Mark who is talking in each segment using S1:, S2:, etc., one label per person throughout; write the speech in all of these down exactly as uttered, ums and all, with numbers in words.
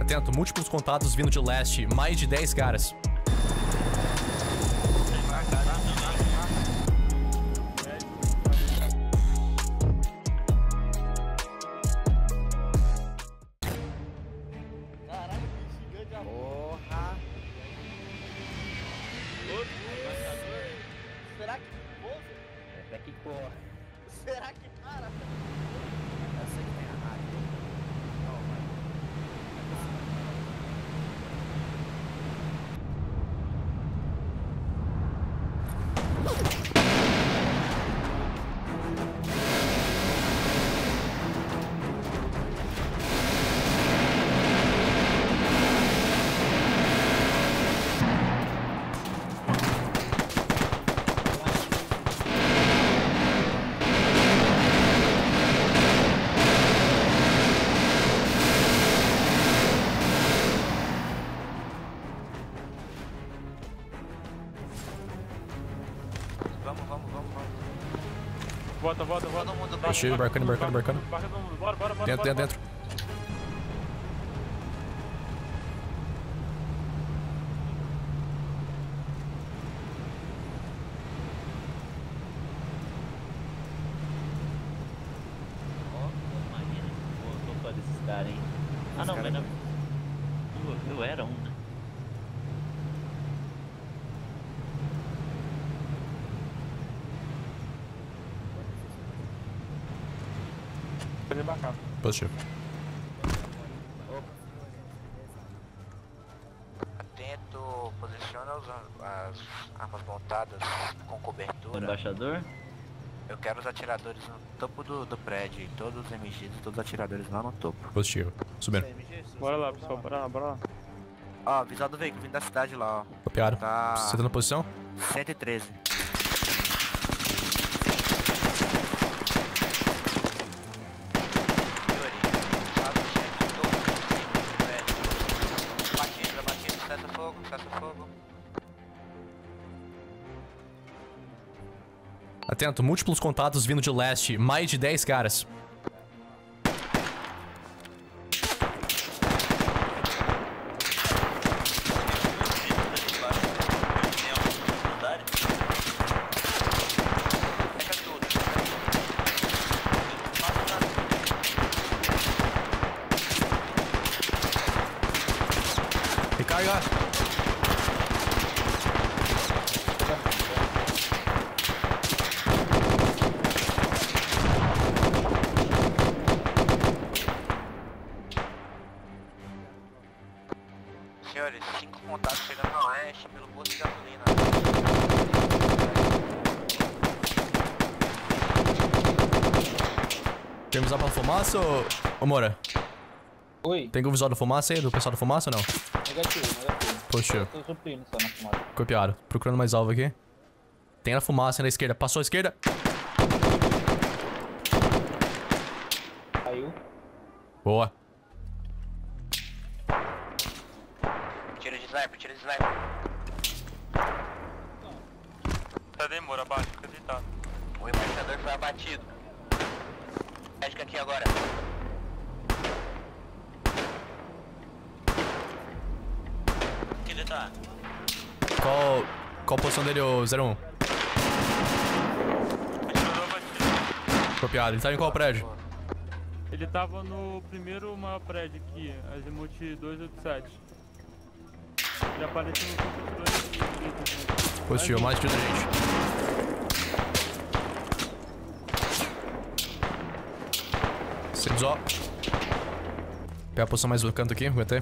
S1: Atento, múltiplos contatos vindo de leste, mais de dez caras.
S2: Caralho, que gigante a porra. Será que pousa?
S3: Até que corre.
S2: Será que para?
S3: Eu sei que tem a rádio. Não, mano.
S4: Vamos, vamos, vamos, vamos.
S5: Volta, volta, volta.
S4: Todo mundo bem.
S1: Positivo, embarcando, embarcando, embarcando.
S5: Embarca todo mundo. Bora, bora, bora.
S1: Dentro,
S5: bora,
S1: dentro,
S5: bora.
S1: dentro.
S3: Ó, imagina. Pô, tô foda desses caras, hein. Ah, não, mas não. Eu, eu era um, né?
S5: Pode embarcar.
S1: Positivo.
S4: Atento, posiciona os, as armas montadas com
S3: O
S4: cobertura.
S3: embaixador?
S4: Eu quero os atiradores no topo do, do prédio. E todos os M Gs e todos os atiradores lá no topo.
S1: Positivo. Subindo.
S5: Bora lá, pessoal. Bora lá, bora lá.
S4: Ó, visual do veículo vindo da cidade lá, ó.
S1: Copiado.
S4: Tá
S1: Você tá na posição?
S4: cento e treze. Batido, batido, cessa fogo, cessa fogo.
S1: Atento, múltiplos contatos vindo de leste, mais de dez caras.
S4: Fecha tudo.
S1: Recarga.
S4: Senhores, cinco contatos chegando na oeste pelo posto de gasolina.
S1: Tem visão pra fumaça ou... Ô, Moura,
S2: Oi,
S1: tem o visual da fumaça aí, do pessoal da fumaça ou não?
S2: negativo, negativo.
S1: Positivo.
S2: Tô suprindo só na fumaça.
S1: Copiado. Procurando mais alvo aqui. Tem a fumaça na esquerda. Passou à esquerda.
S2: Caiu.
S1: Boa.
S4: Tira de sniper, tira de sniper.
S5: Tá demora, abaixo, fica deitado.
S4: O embaixador foi abatido. Médica aqui agora. Que ele tá?
S1: Qual... Qual a posição dele, ô zero um?
S5: Atirador batido.
S1: Copiado. Ele tá em qual prédio?
S5: Ele tava no primeiro maior prédio aqui, Azimuth duzentos e oitenta e sete. Ele apareceu no topo dois.
S1: Positivo, mais tiro da gente. Sem visual. Pega a posição mais do canto aqui, aguentei.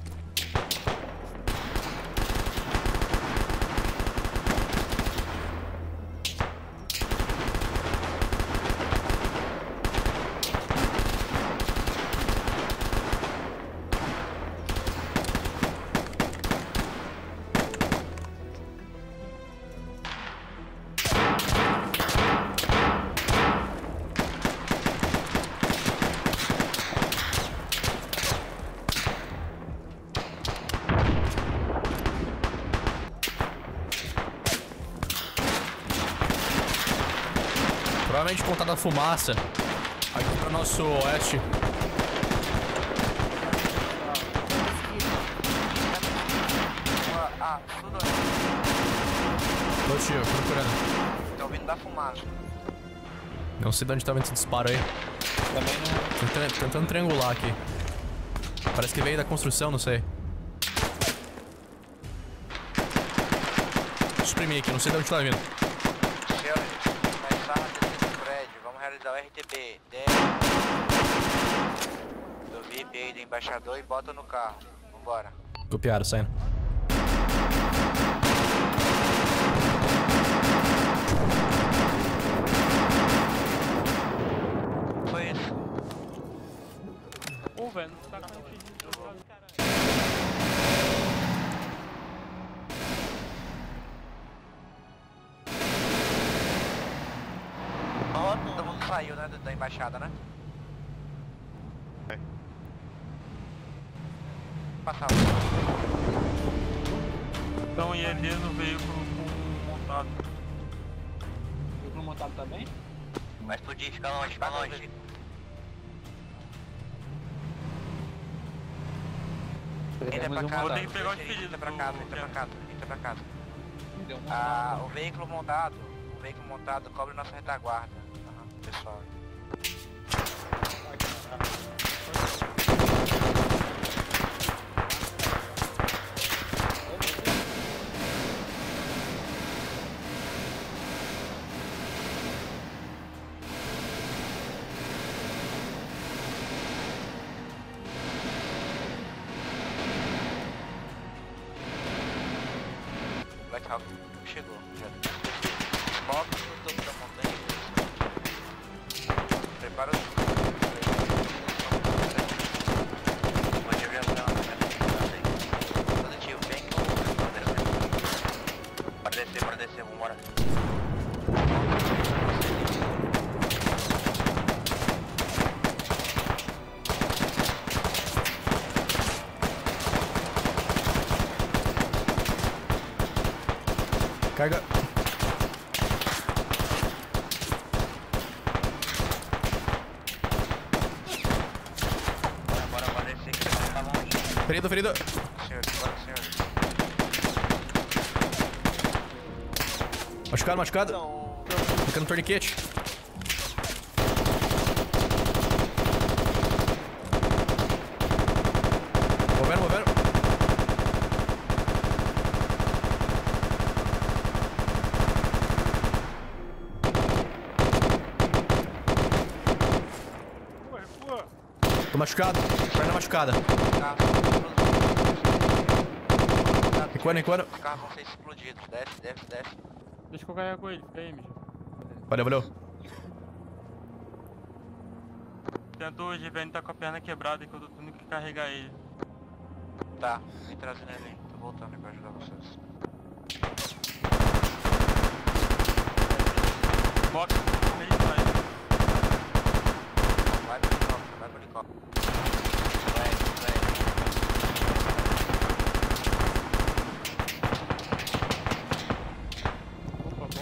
S1: Provavelmente contada a fumaça. Aqui para nosso oeste. os tiros, procurando.
S4: Tô ouvindo da fumaça.
S1: Não sei de onde tá vendo esse disparo aí.
S2: Também não.
S1: Tentando, tentando triangular aqui. Parece que veio da construção, não sei. Suprimir aqui, não sei de onde tá vindo.
S4: Senhores, começar a descer do prédio. Vamos realizar o R T B. Desce do V I P aí do embaixador e bota no carro. Vambora.
S1: Copiaram, saindo.
S4: Foi isso.
S5: Pô, velho, não tá com impedido de jogar, caralho.
S4: Ó, todo mundo saiu, né, da embaixada, né? Passava.
S5: Então, e ele no veículo com montado.
S2: Veículo montado também?
S4: Vai explodir, fica longe, fica longe. Entra pra casa,
S5: Vou ter que pegar o despedido
S4: entra pra
S5: do-
S4: casa, entra pra casa, entra pra casa.
S2: Deu um
S4: Ah, o veículo montado, o veículo montado cobre nossa retaguarda. Aham, pessoal. Black Hawk chegou, já. Foca no topo da montanha. Prepara os... Pode aviação, positivo, bem que eu vou Bora descer, bora descer, vambora.
S1: Carga.
S4: Bora, bora, bora descer que tá longe.
S1: Ferido, ferido.
S4: Senhores, bora, senhores.
S1: Machucado, machucado. Fica no torniquete. Movendo, movendo.
S5: Pô, pô.
S1: Tô machucado. Perna machucada. Recuando, recuando.
S4: Os carros vão ser explodidos. Desce, desce, desce.
S5: Deixa que eu carregar com ele, fica aí, Mijo.
S1: Valeu, valeu.
S5: Tenta o Givene tá com a perna quebrada que eu tô tendo que carregar ele.
S4: Tá, vem trazendo ele aí. Tô voltando aí pra ajudar vocês.
S5: Bota ele sai.
S4: Vai pro helicóptero, vai pro helicóptero. Vai, vai.
S5: Opa, bom.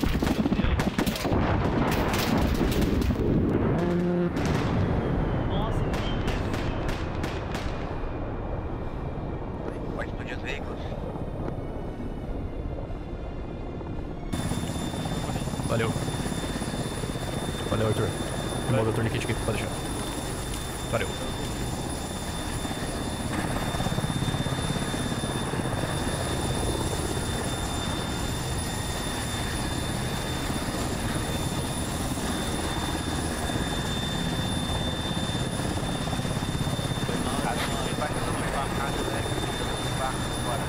S3: Nossa,
S4: Pode explodir os veículos.
S1: Valeu. Valeu, Arthur. Remover o torniquete aqui, pode deixar. Valeu.
S4: A gente vai resolver a casa, né? Bora.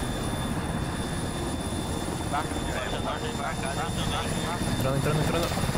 S1: Entrando, entrando, entrando.